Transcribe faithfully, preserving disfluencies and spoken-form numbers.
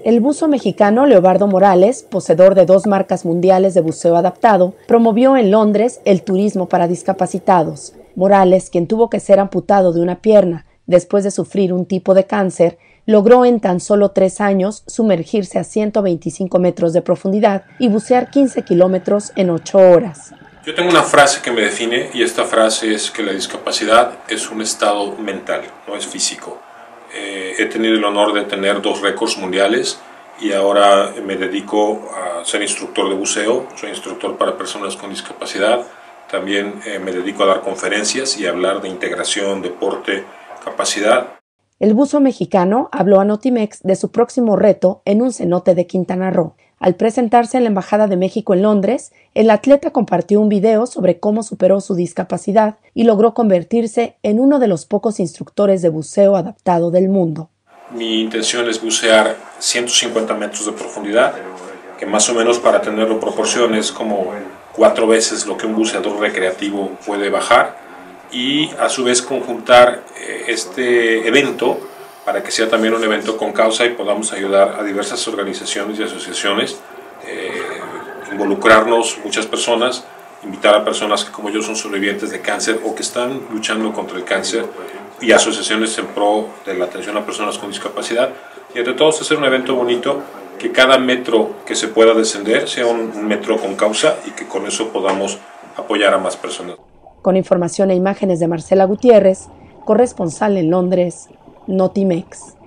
El buzo mexicano Leobardo Morales, poseedor de dos marcas mundiales de buceo adaptado, promovió en Londres el turismo para discapacitados. Morales, quien tuvo que ser amputado de una pierna después de sufrir un tipo de cáncer, logró en tan solo tres años sumergirse a ciento veinticinco metros de profundidad y bucear quince kilómetros en ocho horas. Yo tengo una frase que me define y esta frase es que la discapacidad es un estado mental, no es físico. Eh, he tenido el honor de tener dos récords mundiales y ahora me dedico a ser instructor de buceo. Soy instructor para personas con discapacidad. También eh, me dedico a dar conferencias y a hablar de integración, deporte, capacidad. El buzo mexicano habló a Notimex de su próximo reto en un cenote de Quintana Roo. Al presentarse en la Embajada de México en Londres, el atleta compartió un video sobre cómo superó su discapacidad y logró convertirse en uno de los pocos instructores de buceo adaptado del mundo. Mi intención es bucear ciento cincuenta metros de profundidad, que más o menos para tenerlo proporciones como cuatro veces lo que un buceador recreativo puede bajar, y a su vez conjuntar este evento para que sea también un evento con causa y podamos ayudar a diversas organizaciones y asociaciones, eh, involucrarnos muchas personas, invitar a personas que como yo son sobrevivientes de cáncer o que están luchando contra el cáncer, y asociaciones en pro de la atención a personas con discapacidad, y entre todos hacer un evento bonito, que cada metro que se pueda descender sea un metro con causa y que con eso podamos apoyar a más personas. Con información e imágenes de Marcela Gutiérrez, corresponsal en Londres, Notimex.